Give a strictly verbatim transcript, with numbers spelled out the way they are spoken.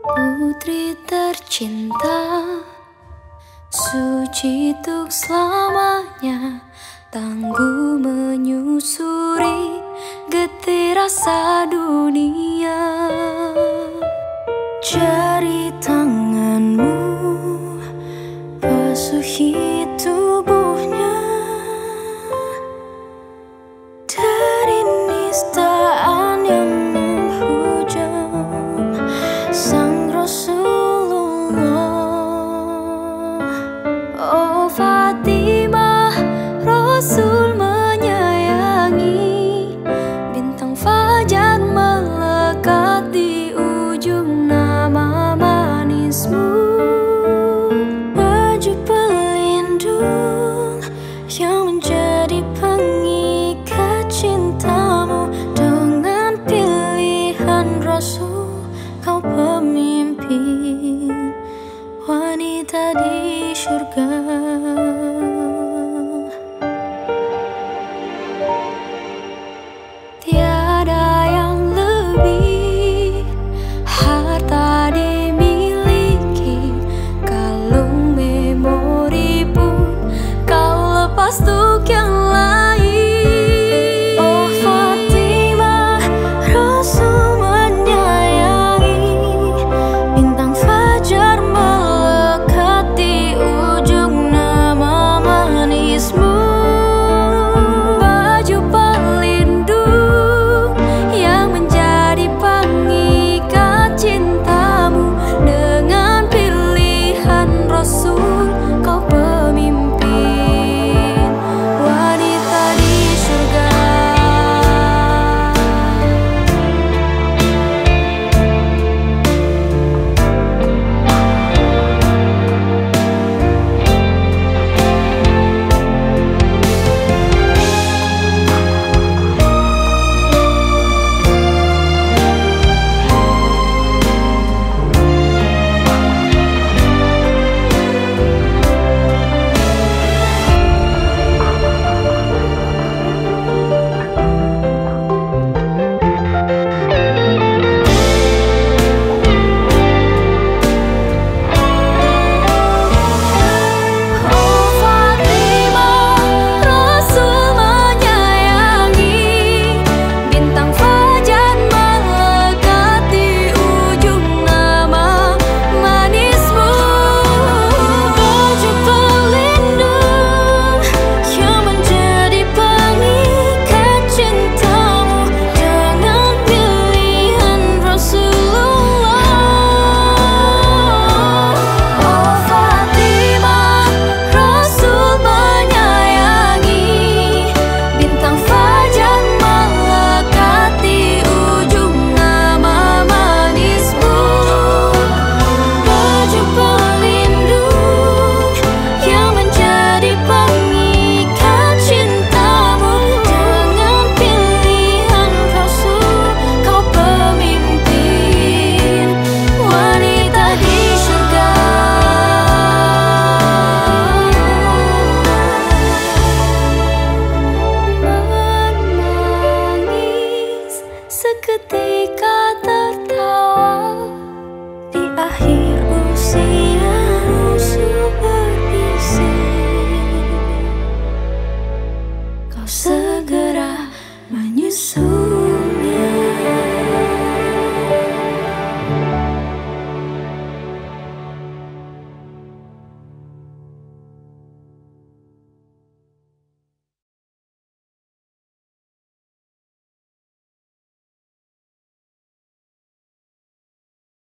Putri tercinta, suci untuk selamanya, tangguh menyusuri getir rasa dunia. Jari tanganmu basuhi tubuhnya dari nistaan yang menghujam Sang Rasulullah. Oh Fatimah, Rasul menyayangi, bintang fajar melekat di ujung nama manismu. Baju pelindung yang menjadi pengikat cintamu, dengan pilihan Rasul kau pemimpin wanita di surga. Tiada yang lebih harta dimiliki, kalung memori pun kau lepas untuk yang lain. Oh Fatimah, Rasul menyayangi, bintang fajar melekat di ujung nama manismu. Baju pelindung yang menjadi pengikat cintamu, dengan pilihan Rasul kau pemimpin wanita di surga. Oh Fatimah, Rasul menyayangi, bintang fajar melekat di ujung nama manismu. Baju pelindung yang menjadi pengikat cintamu, dengan pilihan Rasulullah. Oh Fatimah, Rasul menyayangi, bintang fajar melekat di ujung nama manismu. Baju pelindung yang menjadi pengikat cintamu, dengan pilihan Rasul kau pemimpin wanita di surga. Menangis seketika tertawa, di akhir usia Rasul berbisik, kau segera menyusul